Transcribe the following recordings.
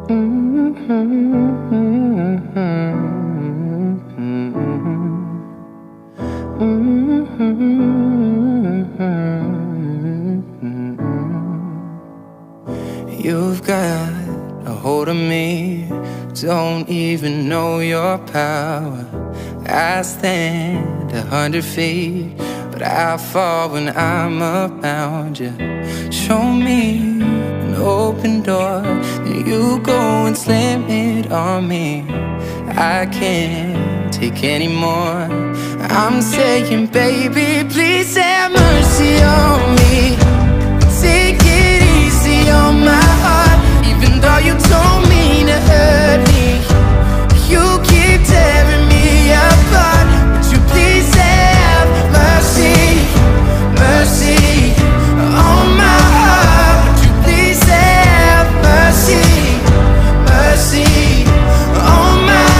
You've got a hold of me, don't even know your power. I stand 100 feet, but I fall when I'm around you. Show me an open door, then you go and slam it on me. I can't take any more. I'm saying, baby, please have mercy on me. Take it easy on my heart, even though you don't mean to hurt me. You keep tearing me apart. Would you please have mercy, mercy on my heart? Would you please have mercy, mercy on my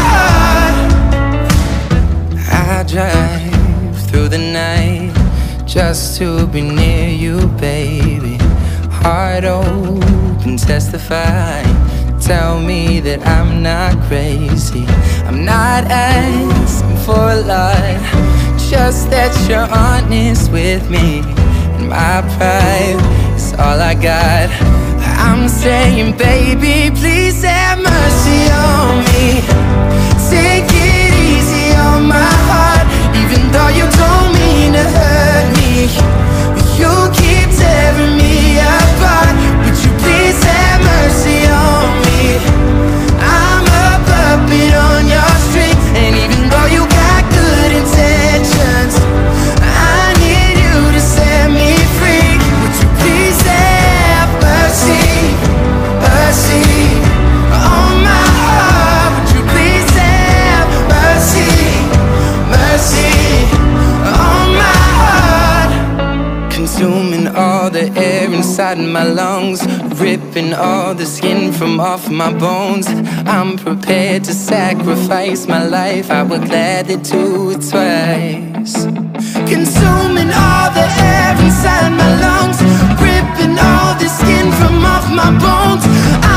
heart? I drive through the night just to be near you, baby. Heart open, testify. Tell me that I'm not crazy. I'm not asking for a lot, just that you're honest with me. And my pride is all I got. I'm saying, baby, please have mercy on me. Take it easy on my heart, even though you don't mean to hurt me. You keep tearing me apart. Would you please have mercy on me? I'm a puppet on your string, and even though you got good intentions, I need you to set me free. Would you please have mercy, mercy on my heart? Would you please have mercy, mercy on my heart? Consuming all the air inside my lungs, ripping all the skin from off my bones. I'm prepared to sacrifice my life, I would gladly do it twice. Consuming all the air inside my lungs, ripping all the skin from off my bones.